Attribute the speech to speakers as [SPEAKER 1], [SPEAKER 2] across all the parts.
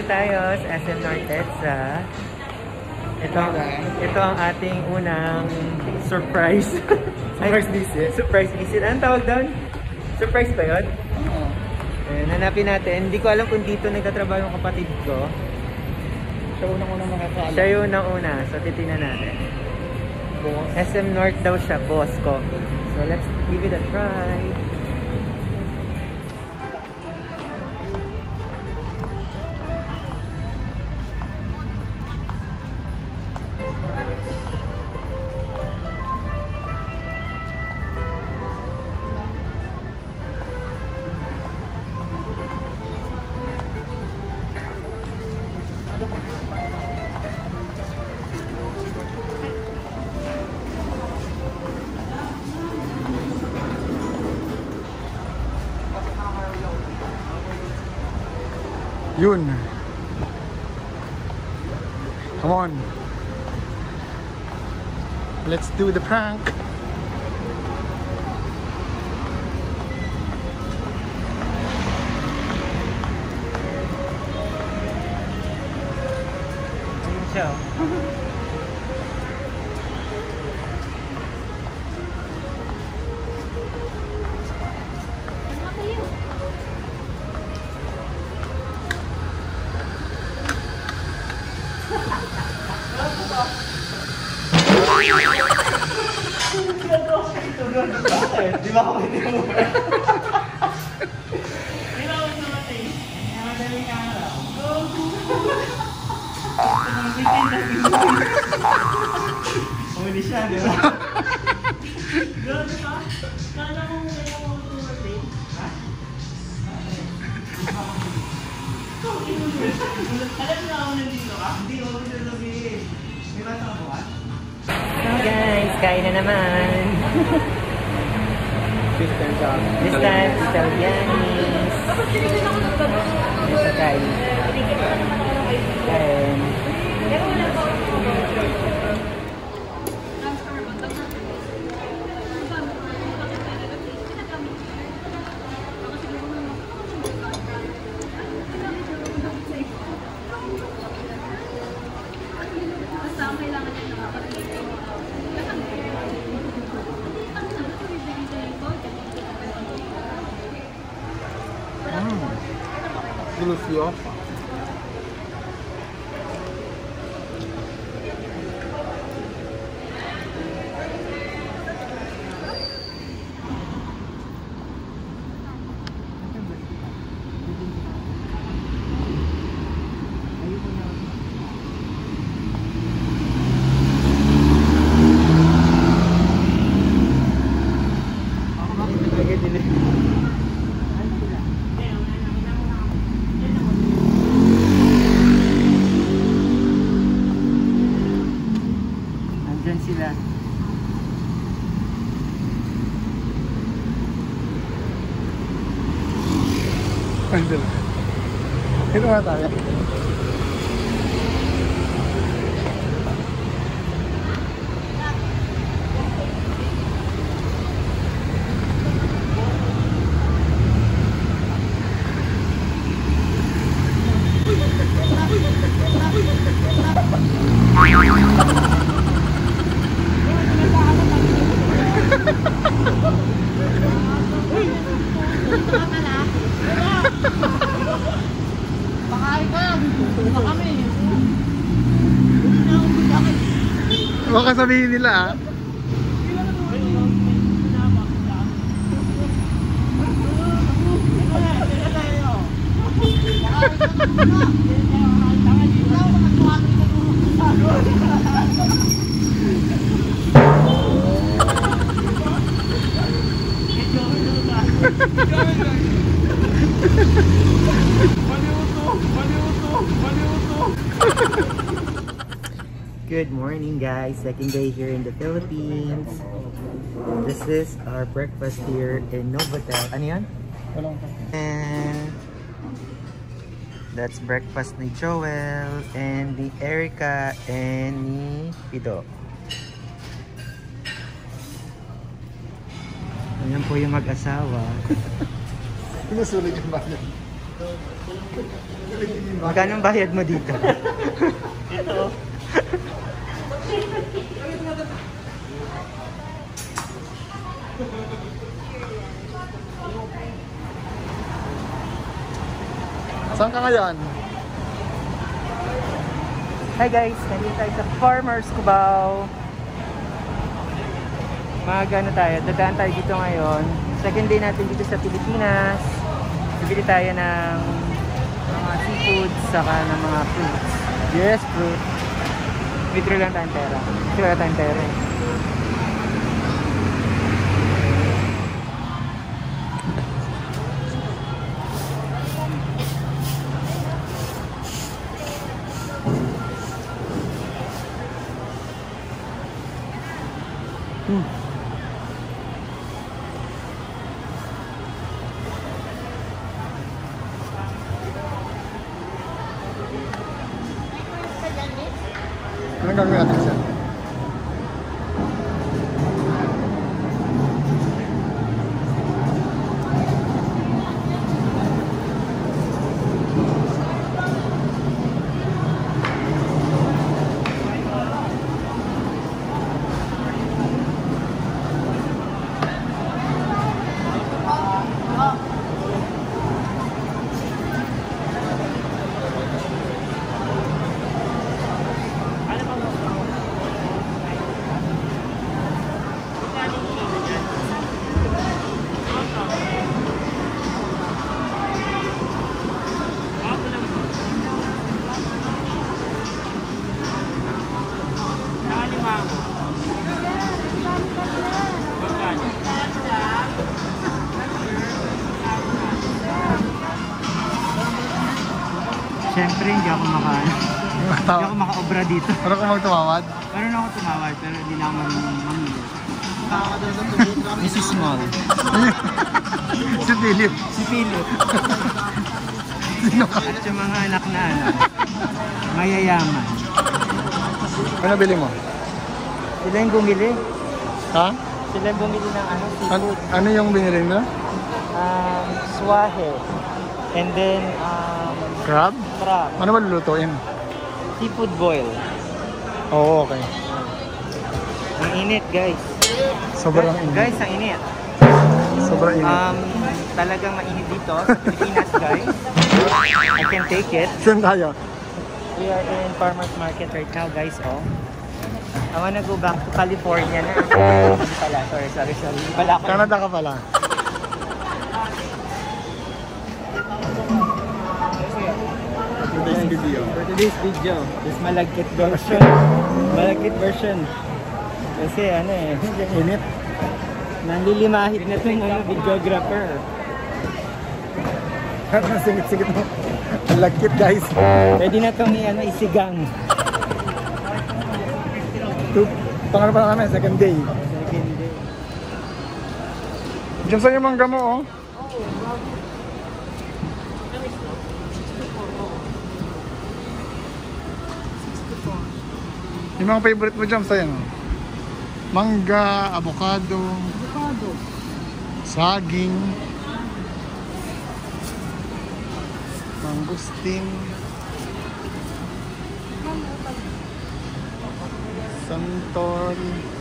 [SPEAKER 1] tayo sa SM North EDSA. Ito ang ating unang surprise. Surprise visit. Surprise visit. Anong tawag doon? Surprise ba yun? Oo. Hanapin natin. Hindi ko alam kung dito nagtatrabaho yung kapatid ko.
[SPEAKER 2] Siya unang-unang makakaalam.
[SPEAKER 1] Siya yung unang-una. So, titignan natin. SM North daw siya, boss ko. So, let's give it a try.
[SPEAKER 2] Yun. Come on. Let's do the prank.
[SPEAKER 1] Ayun siya.
[SPEAKER 3] Di ba ako hindi mo? Huli siya, di ba? Grabe ka? Kala mo kaya ako tumatay? Ha? Alam na ako nandito ka? Hindi ako sasabihin. May bata ako ka?
[SPEAKER 1] So guys, kain na naman. This time, Italianis. Ito kain. Kain.
[SPEAKER 2] Deliciosa.
[SPEAKER 1] Andyan sila.
[SPEAKER 2] Andyan. Ito nga tayo. Baka sabihin nila ah.
[SPEAKER 1] Good morning guys, second day here in the Philippines. This is our breakfast here in Novotel. Ano yan? And that's breakfast ni Joel and ni Erica and ni Pido. Ayan po yung mag-asawa.
[SPEAKER 2] Pinusulit yung bayan.
[SPEAKER 1] Magkano ang bayad mo dito?
[SPEAKER 3] Ito.
[SPEAKER 2] Saan ka ngayon?
[SPEAKER 1] Hi guys, nandito tayo sa Farmers Cubao. Magano tayo, dadaan tayo dito ngayon. Second day natin dito sa Pilipinas. Bibili tayo ng mga seafood, saka ng mga fruits. Yes, fruit. Withdraw lang tayong pera. Withdraw lang tayong pera.
[SPEAKER 2] Anong gagawin natin siya?
[SPEAKER 1] Siyempre, hindi ako makaobra dito.
[SPEAKER 2] Ano kung magtumawad?
[SPEAKER 1] Meron ako tumawad, pero hindi na ako marunong mamili. Mrs. Small.
[SPEAKER 2] Si Philip.
[SPEAKER 1] Si Philip.
[SPEAKER 2] Sino ka?
[SPEAKER 1] At yung mga anak na mayayaman.
[SPEAKER 2] Ano bili mo?
[SPEAKER 1] Sila yung bumili.
[SPEAKER 2] Ha?
[SPEAKER 1] Sila yung bumili ng seafood.
[SPEAKER 2] Ano yung binili mo?
[SPEAKER 1] Swahe. And then,
[SPEAKER 2] Crab?
[SPEAKER 1] crab.
[SPEAKER 2] Ano ba lulutuin?
[SPEAKER 1] Seafood boil.
[SPEAKER 2] Oo, okay.
[SPEAKER 1] Ang init, guys.
[SPEAKER 2] Sobrang init.
[SPEAKER 1] Guys, ang init.
[SPEAKER 2] Sobrang init.
[SPEAKER 1] Talagang mainit dito sa Pilipinas, guys. I can take it.
[SPEAKER 2] Saan tayo?
[SPEAKER 1] We are in farmers market right now, guys. Oh, I wanna go back to California na. Hindi pala. Sorry. Wala ako.
[SPEAKER 2] Canada ka pala. Today's video.
[SPEAKER 1] For today's video, this malagkit version. Malagkit version. Kasi ano
[SPEAKER 2] Init.
[SPEAKER 1] nanlilimahid na itong videographer.
[SPEAKER 2] Parang singit-singit mo. Ang lagkit, guys.
[SPEAKER 1] Pwede na itong isigang.
[SPEAKER 2] Pangalan pa namin, second day.
[SPEAKER 1] Second day.
[SPEAKER 2] Diyan sa'yo mangga mo, oh. Yung mga favorite mo dyan sa'yo, no? Mangga, avocado, saging, mangustin, santol,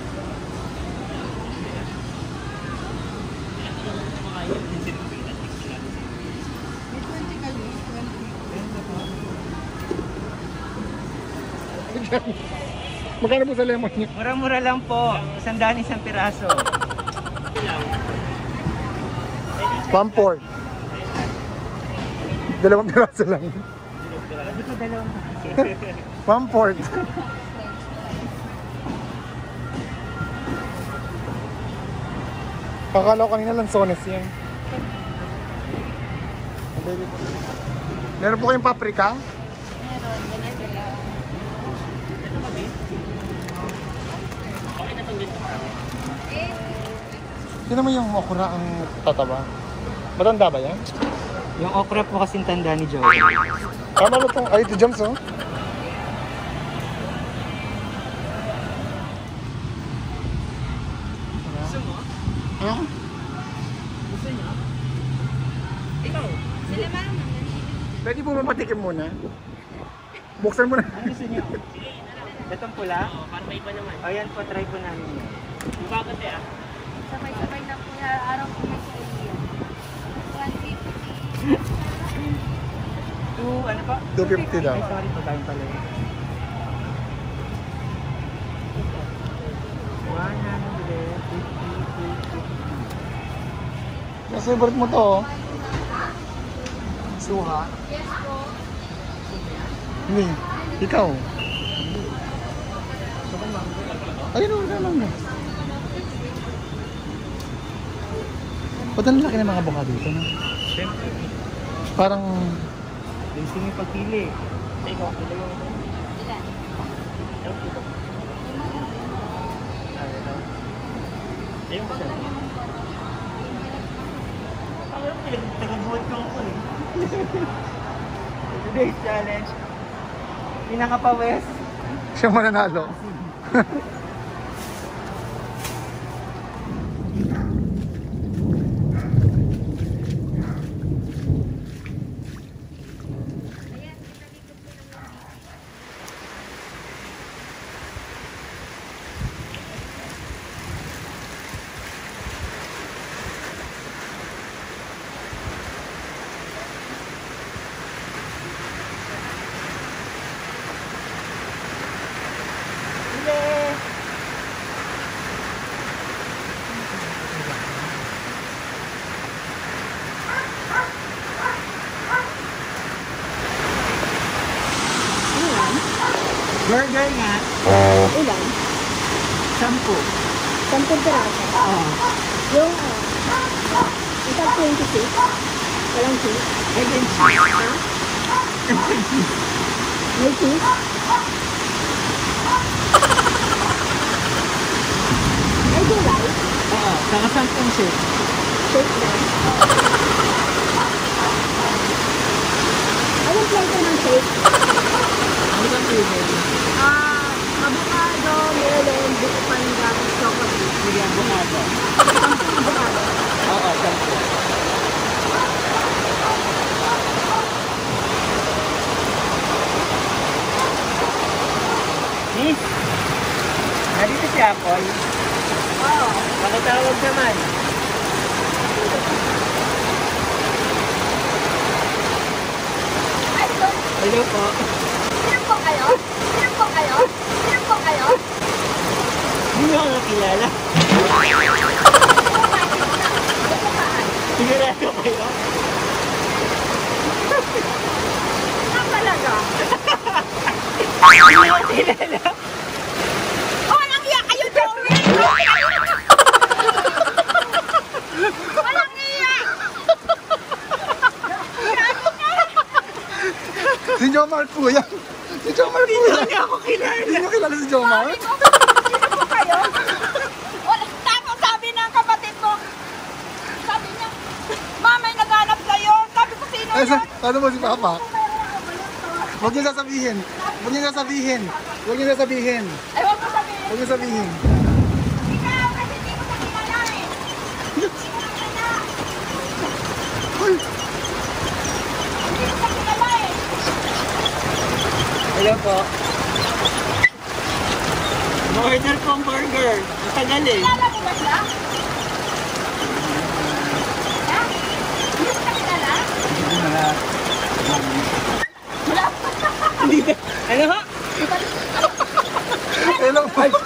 [SPEAKER 2] magkano po sa lemon niyo?
[SPEAKER 1] Mura-mura lang po. 100 isang piraso.
[SPEAKER 2] Pamport. 2 piraso lang.
[SPEAKER 1] Hindi ko dalawang
[SPEAKER 2] Pamport. Kakala ko kanina lansones yan. Meron po kayong paprika? Tignan mo yung okra ang tataba. Matanda ba yan?
[SPEAKER 1] Yung okra po kasing tanda ni Joe.
[SPEAKER 2] Tama na itong, ay ito jams oh.
[SPEAKER 3] Gusto mo?
[SPEAKER 2] Ano?
[SPEAKER 3] Gusto niya? Ikaw? Sila ma'am.
[SPEAKER 2] Pwede po mamatikim muna. Buksan mo na.
[SPEAKER 1] Ano gusto niyo? Itong pula?
[SPEAKER 3] Oo, para may iba naman.
[SPEAKER 1] Ayan po, try po namin yan.
[SPEAKER 3] Yung bakit eh ah?
[SPEAKER 4] Sabay-sabay na po na araw po na sa iyo. 150.
[SPEAKER 1] Ano pa?
[SPEAKER 2] 250 daw.
[SPEAKER 1] Ay, sorry po, tayo pala yun. 150.
[SPEAKER 2] Kasi favorite mo to, oh. Suha.
[SPEAKER 4] Yes po.
[SPEAKER 2] Hindi. Ikaw. Ayun, wala lang na. Ba't ang laki ng mga avocado dito, no?
[SPEAKER 1] Siyempre.
[SPEAKER 2] Parang...
[SPEAKER 1] Gusto niyo pagpili.
[SPEAKER 3] Ikaw, ito yung...
[SPEAKER 4] Ilan?
[SPEAKER 3] Ayun ba siya? Ang pinag-buhat ko ako eh.
[SPEAKER 1] Today's challenge. Pinakapawes.
[SPEAKER 2] Siya mananalo.
[SPEAKER 1] Burger nga.
[SPEAKER 4] Ilan?
[SPEAKER 1] 10.
[SPEAKER 4] 10 piraso.
[SPEAKER 1] Oo.
[SPEAKER 4] Yung isang 26. Walang cheese.
[SPEAKER 1] Egg and cheese.
[SPEAKER 4] May cheese. Ay, yung rice.
[SPEAKER 1] Oo. Saka 10 shake.
[SPEAKER 4] Shake lang. Anong flavor ng shake?
[SPEAKER 1] Ano ba flavor?
[SPEAKER 4] Avocado, melon, buko pandan, chocolate.
[SPEAKER 1] Sige, avocado.
[SPEAKER 4] Avocado.
[SPEAKER 1] Oo, 10. Miss, nandito si Apple.
[SPEAKER 4] Oo.
[SPEAKER 1] Pakitawag naman.
[SPEAKER 4] Ay, so,
[SPEAKER 1] Hello po.
[SPEAKER 4] sino po kayo? Sino po kayo? Sino po kayo?
[SPEAKER 1] Hindi mo ako nakilala. Sigurado kayo?
[SPEAKER 4] Sino talaga?
[SPEAKER 1] Hindi mo ako kilala.
[SPEAKER 4] Oh, walang iya kayo, Joey! Walang iya!
[SPEAKER 2] Si Jomar po yan. Si Jomar po yan.
[SPEAKER 1] Hindi ako kilala.
[SPEAKER 2] Hindi nyo kilala si Jomar?
[SPEAKER 4] Sino po kayo? Wala, tapos sabi ng kapatid ko, sabi niya, Mamay naghanap sa'yo. Sabi ko, sino
[SPEAKER 2] Ay,
[SPEAKER 4] yun?
[SPEAKER 2] ano mo si Papa? Huwag niyo sasabihin. Huwag niyo sasabihin. Huwag niyo sasabihin.
[SPEAKER 4] Ay, huwag mo sabihin.
[SPEAKER 2] Huwag niyo sabihin.
[SPEAKER 4] Ikaw, kasi hindi ko nakilala eh. Hindi ko nakilala. Hindi ko nakilala eh.
[SPEAKER 1] Hello po. Order po ang burger. Matagal eh.
[SPEAKER 4] Kilala mo ba siya? Ha? Hindi ko nakilala? Wala.
[SPEAKER 1] Hindi ba? Ano ha?
[SPEAKER 2] Hello, Mike.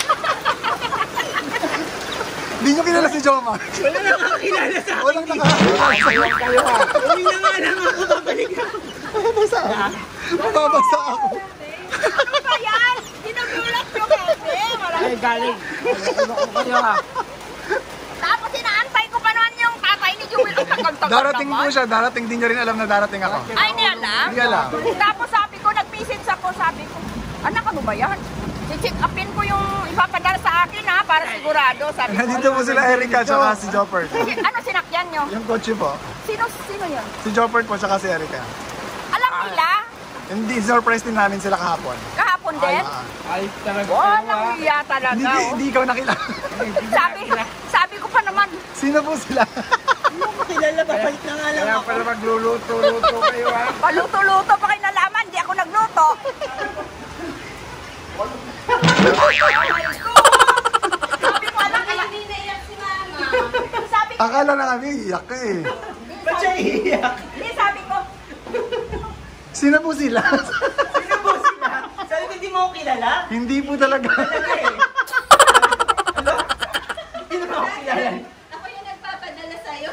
[SPEAKER 2] Hindi nyo kilala si Jomar.
[SPEAKER 1] Wala na kakilala sa akin.
[SPEAKER 2] Walang nakakilala sa'yo.
[SPEAKER 1] Kayo ha. Uwi na nga lang ako. Babalik ako.
[SPEAKER 2] Mababasa ako. Mababasa ako.
[SPEAKER 4] Ano ba yan? Ginugulat nyo kasi.
[SPEAKER 1] Ay, galing. Ano ko kayo ha?
[SPEAKER 4] Tapos inaantay ko pa naman yung tatay ni Jewel. Ang tagal-tagal
[SPEAKER 2] Darating
[SPEAKER 4] naman.
[SPEAKER 2] po siya. Darating din nyo rin alam na darating ako.
[SPEAKER 4] Ay, hindi alam?
[SPEAKER 2] Hindi alam.
[SPEAKER 4] Tapos sabi ko, nag-message ako, sabi ko, anak, ano ba yan? I-check upin ko yung ipapadala sa akin ha, para sigurado. Sabi ko,
[SPEAKER 2] Nandito po sila Erica tsaka si Jopper.
[SPEAKER 4] ano sinakyan nyo?
[SPEAKER 2] Yung kotse po.
[SPEAKER 4] Sino yun?
[SPEAKER 2] Si Jopper po tsaka si Erica.
[SPEAKER 4] Alam nila?
[SPEAKER 2] Hindi, surprise din namin sila kahapon.
[SPEAKER 4] Kahapon din?
[SPEAKER 1] Ay, talaga.
[SPEAKER 4] Walang iya talaga.
[SPEAKER 2] Hindi,
[SPEAKER 4] Oh.
[SPEAKER 2] hindi ikaw nakilala.
[SPEAKER 4] Sabi ko pa naman,
[SPEAKER 2] Sino po sila?
[SPEAKER 3] Kilala ba? Balik na nga lang
[SPEAKER 2] Kaya
[SPEAKER 3] ako.
[SPEAKER 2] pala magluluto-luto kayo ha.
[SPEAKER 4] Paluto-luto pa kayo nalaman, di ako nagluto. Sabi ko, alam ka hindi naiyak si Mama. Sabi ko,
[SPEAKER 2] Akala na kami, iyak ka eh.
[SPEAKER 1] Ba't siya iiyak?
[SPEAKER 4] hindi sabi ko,
[SPEAKER 2] Sino po sila?
[SPEAKER 1] Sino po sila? Sabi ko, hindi mo ako kilala?
[SPEAKER 2] Hindi po talaga.
[SPEAKER 1] Talaga eh. Ano? Hindi mo ako kilala.
[SPEAKER 4] ako yung nagpapadala sa'yo.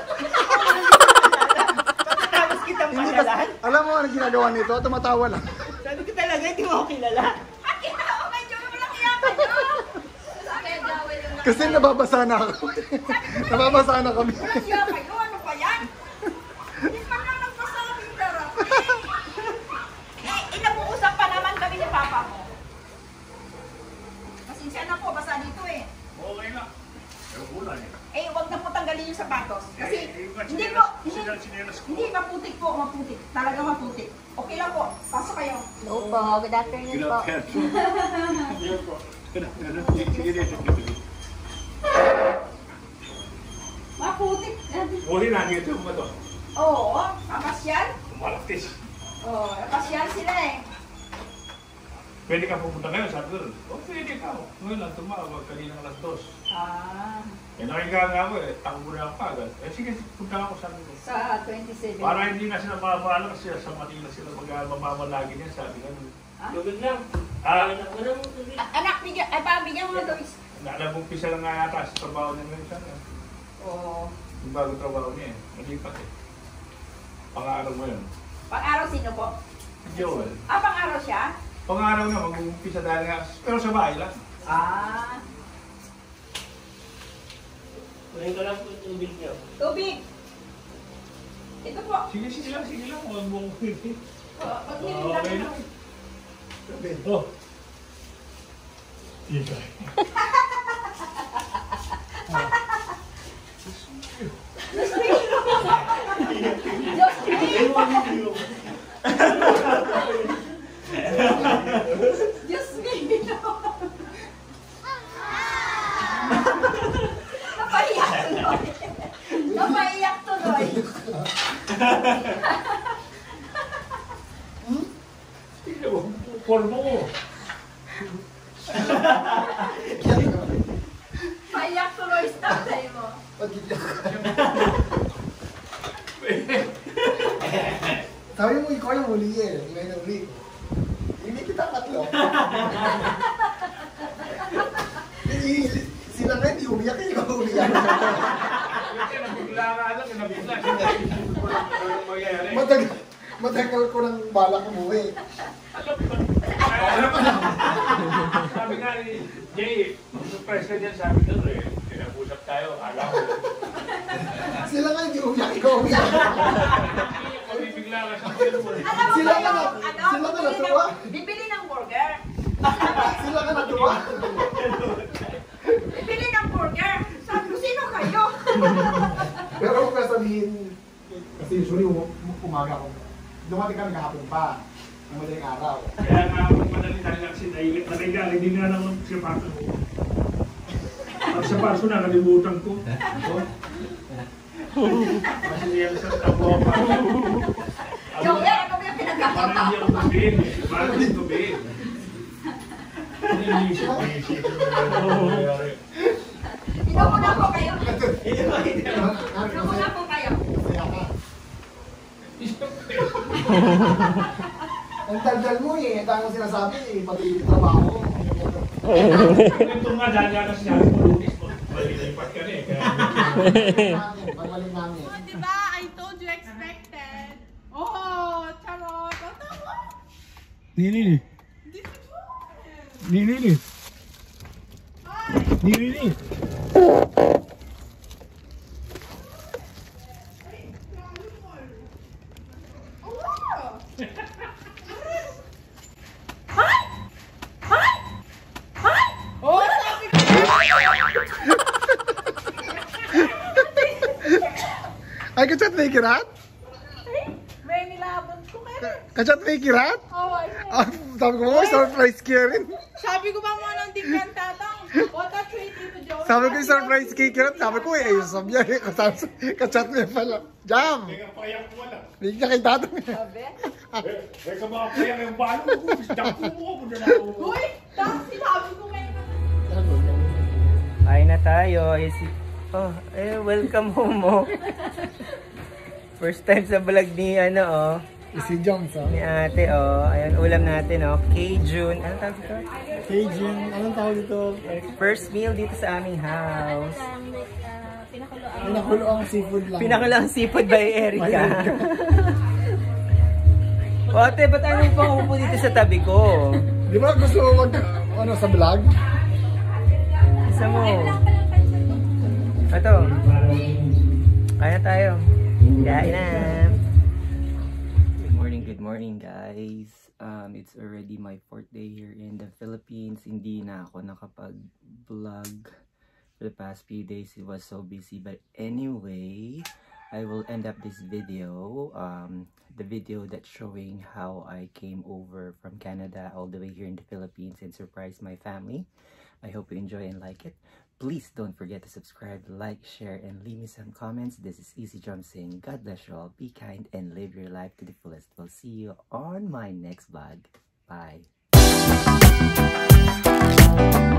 [SPEAKER 1] Tapos kitang
[SPEAKER 2] Hindi kasi,
[SPEAKER 1] pagalan.
[SPEAKER 2] alam mo ano ginagawa nito? Tumatawa lang.
[SPEAKER 1] Sabi ko talaga, hindi mo ako kilala.
[SPEAKER 4] At kinao, medyo walang iyakan nyo. Kaya gawin yung
[SPEAKER 2] Kasi nababasa na ako. Nababasa na kami.
[SPEAKER 4] walang iyakan nyo. Ano ba yan? Hindi pa na nagpasabing darap. Inabuusap pa naman kami ni Papa mo. Pasensya na po, basa dito eh.
[SPEAKER 5] Okay na. Pero ulan eh.
[SPEAKER 4] Eh, huwag na po tanggalin yung sapatos. Kasi, hindi po, hindi, maputik po, maputik. Talaga maputik. Okay lang po, pasok kayo.
[SPEAKER 6] Hello po, good afternoon po.
[SPEAKER 5] Sige dito.
[SPEAKER 4] Maputik.
[SPEAKER 5] Huli na dito mo to.
[SPEAKER 4] Oo, papasyal.
[SPEAKER 5] Malaktis.
[SPEAKER 4] Oo, papasyal sila eh.
[SPEAKER 5] Pwede ka pupunta ngayon, sabi ko rin. O, pwede ka. Ngayon lang tumawag, kaninang alas 2.
[SPEAKER 4] Ah,
[SPEAKER 5] Nakiga nga ako eh, takbo na ako agad. Sige, punta ako sabi ko.
[SPEAKER 4] sa 27.
[SPEAKER 5] Para hindi na sila mapapaalam kasi sa Manila sila mamamalagi niya, sabi ko.
[SPEAKER 3] Tubig lang.
[SPEAKER 4] Anak, bigyan, ay pabigyan mo na doon.
[SPEAKER 5] Nag-umpisa lang nga yata sa trabaho niya ngayon sana.
[SPEAKER 4] Oo.
[SPEAKER 5] Yung bagong trabaho niya eh, malipat eh. Pang-araw mo yun.
[SPEAKER 4] Pang-araw sino po?
[SPEAKER 5] Joel.
[SPEAKER 4] Ah, pang-araw siya?
[SPEAKER 5] Pang-araw na, mag-umpisa dahil nga, pero sa bahay lang.
[SPEAKER 4] Ah,
[SPEAKER 3] Kunin ko lang po yung tubig niyo.
[SPEAKER 4] tubig. Ito po.
[SPEAKER 5] Sige lang, huwag mong
[SPEAKER 4] Pag-nilinda
[SPEAKER 5] okay
[SPEAKER 4] ko.
[SPEAKER 5] na. Oh. Ika.
[SPEAKER 4] Diyos me! Diyos me! Napaiyak tuloy. Napaiyak tuloy.
[SPEAKER 5] Formo mo.
[SPEAKER 4] Paiyak tuloy sa tatay mo.
[SPEAKER 2] Sabi mo, ikaw yung huli eh. Ngayon ang huli ko. Hindi kita katlo. Sila nga hindi umiyak, ikaw umiyak.
[SPEAKER 5] Nabigla nga lang, nabigla.
[SPEAKER 2] Matagal ko ng balak umuwi.
[SPEAKER 5] Sabi nga ni Jay, surprise ka dyan, sabi ko eh, pinag-usap tayo, alam ko.
[SPEAKER 2] Sila nga hindi umiyak, ikaw umiyak.
[SPEAKER 5] Mabibigla ka sa cellphone.
[SPEAKER 4] Alam mo
[SPEAKER 2] Sila
[SPEAKER 4] ba
[SPEAKER 2] ka
[SPEAKER 4] yung,
[SPEAKER 2] na- sila ka natuwa?
[SPEAKER 4] bibili ng burger.
[SPEAKER 2] Sila ka natuwa.
[SPEAKER 4] Bibili ng burger. Sabi ko, sino kayo?
[SPEAKER 2] Pero huwag ka sabihin, kasi usually umaga ko. Dumating kami kahapon pa, ng madaling araw.
[SPEAKER 5] Kaya nga ako madali dahil kasi nailit na kaya, hindi nga naman siya pato. At sa paso na, kalimutan ko. Kasi niya sa tabo pa.
[SPEAKER 4] Joke yan, ako yung
[SPEAKER 5] Parang
[SPEAKER 4] pinagkakata.
[SPEAKER 5] hindi ako tubihin eh. Parang hindi tubihin. Iniisip.
[SPEAKER 4] Ikaw muna po kayo.
[SPEAKER 2] Ano
[SPEAKER 4] Ikaw muna po kayo.
[SPEAKER 2] Masaya ka. Ang tagal mo eh, ang dami mo sinasabi eh, pati yung trabaho mo.
[SPEAKER 5] Ito nga, dahil kasi niya ako lutis mo. Malilipat ka na eh.
[SPEAKER 2] Pagbaling namin.
[SPEAKER 7] Oh, diba? I told you expected. Oh, charot. Oh, tama.
[SPEAKER 5] Nini.
[SPEAKER 7] This is what?
[SPEAKER 5] Nini.
[SPEAKER 7] Hi.
[SPEAKER 5] Nini.
[SPEAKER 7] Oh, wow. Oh, sabi ko.
[SPEAKER 2] Ay, kachat may kirat?
[SPEAKER 7] May nilabot ko kayo.
[SPEAKER 2] Kachat may kirat?
[SPEAKER 7] Oh,
[SPEAKER 2] Ah, sabi ko, oh, surprise ka rin.
[SPEAKER 7] sabi ko ba mo nang tingnan tatang? What a treat ito, Joey.
[SPEAKER 2] Sabi ko yung surprise cake yun. Sabi ko ayos sabi niya. Kachat mo yun pala. Jam!
[SPEAKER 5] Teka, payang ko wala.
[SPEAKER 2] Hindi niya kay tatang.
[SPEAKER 5] Teka, mga payang yung balo ko. Dako mo ako na ako.
[SPEAKER 7] Uy! Tapos sinabi ko ngayon na.
[SPEAKER 1] Ay na tayo. Oh, welcome home mo. First time sa vlog ni
[SPEAKER 2] Si Johnson.
[SPEAKER 1] ni ate Ayan, ulam natin Cajun. Anong tawag dito?
[SPEAKER 2] Cajun. Anong tawag dito?
[SPEAKER 1] First meal dito sa aming house.
[SPEAKER 2] Pinakulo ang seafood lang.
[SPEAKER 1] Pinakalang seafood by Erica. O ate, ba't anong pangupo dito sa tabi ko?
[SPEAKER 2] Di ba gusto mo sa vlog?
[SPEAKER 1] Isa mo. Ito. Kaya tayo. Kain na. Good morning guys. It's already my 4th day here in the Philippines. Hindi na ako nakapag-vlog for the past few days. It was so busy. But anyway, I will end up this video. The video that's showing how I came over from Canada all the way here in the Philippines and surprised my family. I hope you enjoy and like it. Please don't forget to subscribe, like, share, and leave me some comments. This is Easy Drum saying God bless you all, be kind, and live your life to the fullest. We'll see you on my next vlog. Bye.